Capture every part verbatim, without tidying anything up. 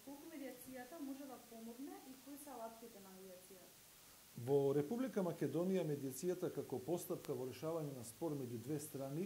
колку медиацијата може да помогне и кои се алатките на медиацијата? Во Република Македонија медиацијата како постапка во решавање на спор меѓу две страни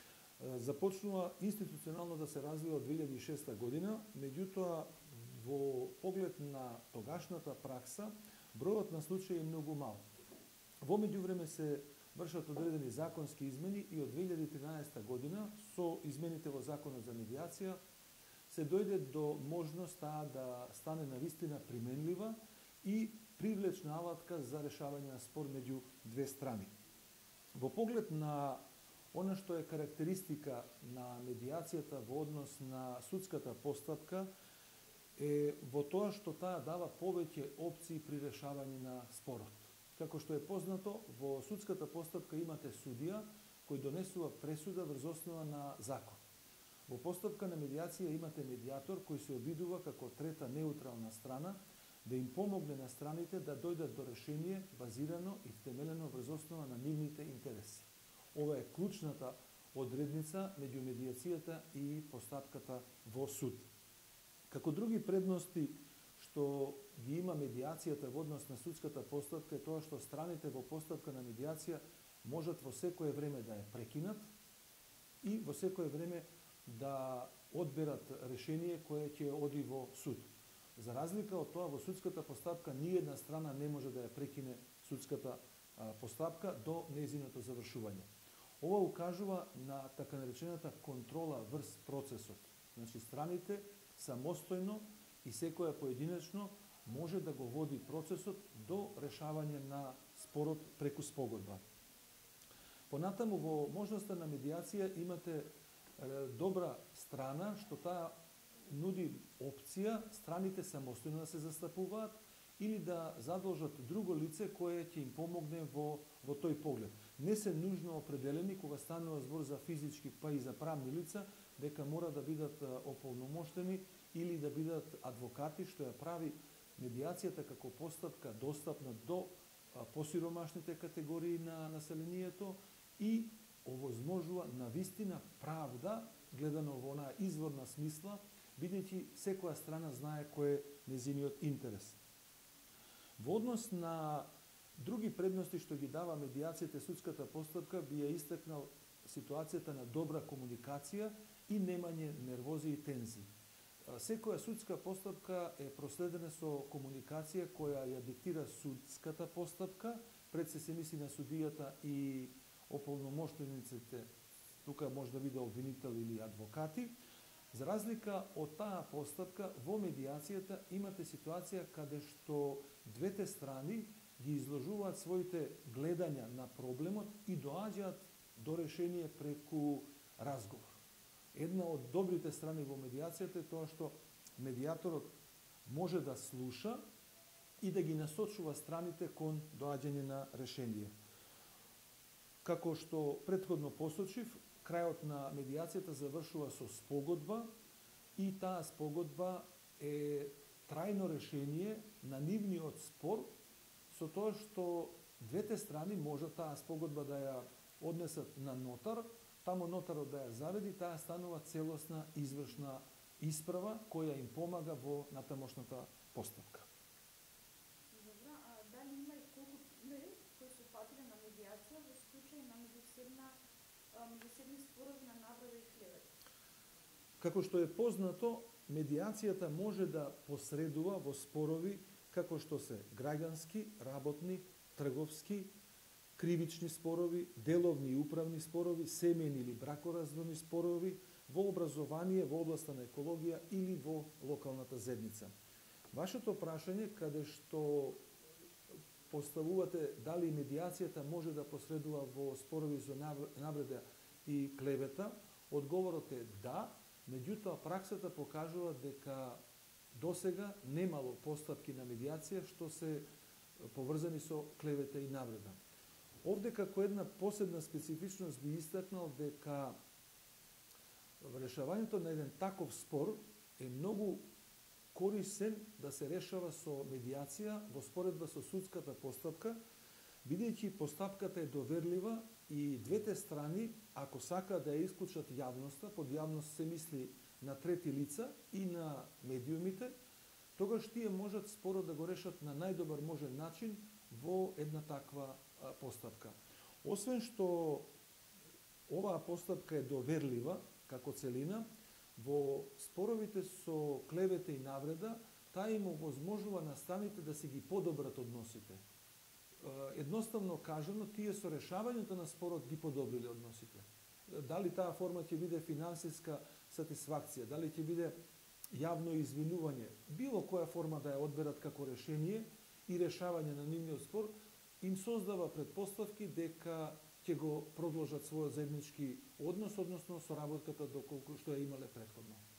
започнува институционално да се развива од две илјади и шеста година, меѓутоа во поглед на тогашната пракса, бројот на случаи е многу мал. Во меѓувреме се вршат одредени законски измени и од две илјади и тринаесета година со измените во Законот за медиација се дојде до можност таа да стане навистина применлива и привлечна алатка за решавање на спор меѓу две страни. Во поглед на она што е карактеристика на медиацијата во однос на судската постапка е во тоа што таа дава повеќе опции при решавање на спорот. Како што е познато, во судската постапка имате судија кој донесува пресуда врз основа на закон. Во постапка на медиација имате медиатор кој се обидува како трета неутрална страна да им помогне на страните да дојдат до решение базирано и втемелено врз основа на нивните интереси. Ова е клучната одредница меѓу медиацијата и постапката во суд. Како други предности што ги има медиацијата во однос на судската постапка е тоа што страните во постапка на медиација можат во секое време да ја прекинат и во секое време да одберат решение кое ќе оди во суд. За разлика од тоа, во судската постапка ниедна страна не може да ја прекине судската постапка до нејзиното завршување. Ова укажува на така наречената контрола врз процесот. Значи, страните самостојно и секоја поединечно може да го води процесот до решавање на спорот преку спогодба. Понатаму, во можноста на медиација имате добра страна, што таа нуди опција страните самостојно да се застапуваат или да задолжат друго лице кое ќе им помогне во, во тој поглед. Не се нужно определени кога станува збор за физички па и за правни лица, дека мора да бидат ополномоштени или да бидат адвокати, што ја прави медиацијата како постапка достапна до посиромашните категории на населението и овозможува навистина правда, гледано во онаа изворна смисла, бидејќи секоја страна знае кој е нејзиниот интерес. Во однос на други предности што ги дава медиацијата и судската постапка, би ја истакнал ситуацијата на добра комуникација и немање нервози и тензии. Секоја судска постапка е проследена со комуникација која ја диктира судската постапка, пред се се мисли на судијата и ополномоштениците, тука може да биде обвинител или адвокати. За разлика од таа постапка, во медиацијата имате ситуација каде што двете страни ги изложуваат своите гледања на проблемот и доаѓаат до решение преку разговор. Една од добрите страни во медиацијата е тоа што медиаторот може да слуша и да ги насочува страните кон доаѓање на решение. Како што претходно посочив, крајот на медиацијата завршува со спогодба и таа спогодба е трајно решение на нивниот спор со тоа што двете страни може таа спогодба да ја однесат на нотар, таму нотарот да ја зареди, таа станува целосна извршна исправа која им помага во натамошната постапка. Добро, а дали има и колку луѓе кои се фатиле на медиација во случај на меѓусебна меѓусебни спорови на навреда и клевета? Како што е познато, медиацијата може да посредува во спорови како што се граѓански, работни, трговски, кривични спорови, деловни и управни спорови, семејни или бракоразводни спорови, во образование, во областа на екологија или во локалната заедница. Вашето прашање, каде што поставувате дали медиацијата може да посредува во спорови за навреда и клевета, одговорот е да, меѓутоа праксата покажува дека досега немало постапки на медиација што се поврзани со клевета и навреда. Овде како една посебна специфичност би истакнал дека решавањето на еден таков спор е многу корисен да се решава со медиација во споредба со судската постапка, бидејќи постапката е доверлива и двете страни, ако сакаат да ја исклучат јавноста, под јавност се мисли на трети лица и на медиумите, тогаш тие можат спорот да го решат на најдобар можен начин во една таква постапка. Освен што оваа постапка е доверлива како целина, во споровите со клевета и навреда, таа им овозможува на страните да си ги подобрат односите. Едноставно кажано, тие со решавањето на спорот ги подобриле односите. Дали таа форма ќе биде финансиска сатисфакција, дали ќе биде јавно извинување, било која форма да ја одберат како решение и решавање на нивниот спор, им создава предпоставки дека ќе го продолжат својот заеднички однос, односно соработката доколку што ја имале претходно.